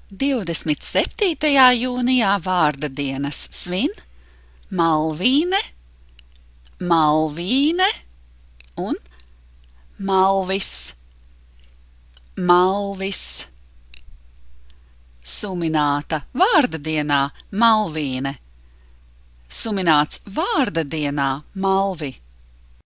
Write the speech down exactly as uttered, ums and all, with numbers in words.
divdesmit septītajā jūnijā vārda dienas svin Malvīne, Malvīne un Malvis, Malvis. Sumināta vārda dienā Malvīne, sumināts vārda dienā Malvi.